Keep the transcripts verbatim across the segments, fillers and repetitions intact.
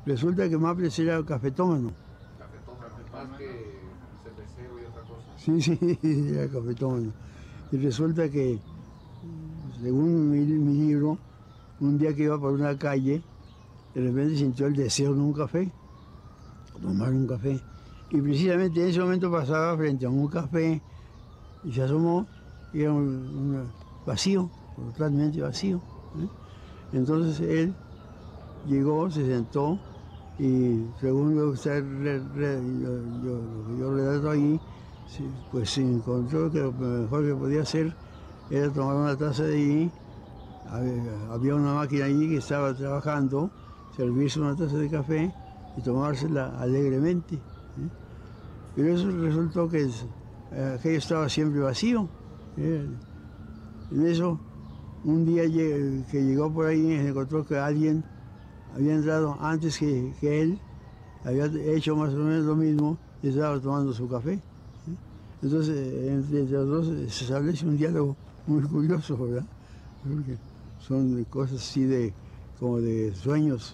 Resulta que Maples era cafetómano. Cafetómano, más que cervecero y otra cosa. Sí, sí, era cafetómano. Y resulta que, según mi, mi libro, un día que iba por una calle, de repente sintió el deseo de un café, tomar un café. Y precisamente en ese momento pasaba frente a un café y se asomó y era un, un vacío, totalmente vacío. ¿eh? Entonces él llegó, se sentó y según lo que usted re, re, yo, yo, yo relato ahí, pues se encontró que lo mejor que podía hacer era tomar una taza de ahí. Había una máquina allí que estaba trabajando, servirse una taza de café y tomársela alegremente. ¿eh? Pero eso resultó que es, eh, aquello estaba siempre vacío. ¿eh? En eso, un día que llegó por ahí, se encontró que alguien había entrado antes que, que él, había hecho más o menos lo mismo y estaba tomando su café. ¿eh? Entonces, entre los dos se establece un diálogo muy curioso, ¿verdad? Porque son cosas así de, como de sueños.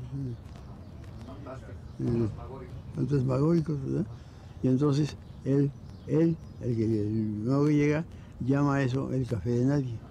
Fantásticos, fantasmagóricos, ¿verdad? Y entonces él, él, el que el nuevo que llega, llama a eso el café de nadie.